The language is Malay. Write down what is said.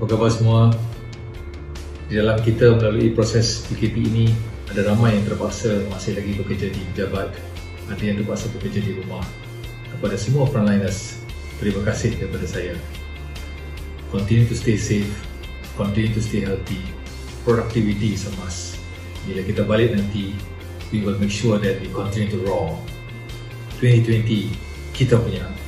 Apa khabar semua? Di dalam kita melalui proses PKP ini, ada ramai yang terpaksa masih lagi bekerja di pejabat, ada yang terpaksa bekerja di rumah. Kepada semua frontliners, terima kasih daripada saya. Continue to stay safe, continue to stay healthy. Productivity is a must. Bila kita balik nanti, we will make sure that we continue to roar. 2020, kita punya.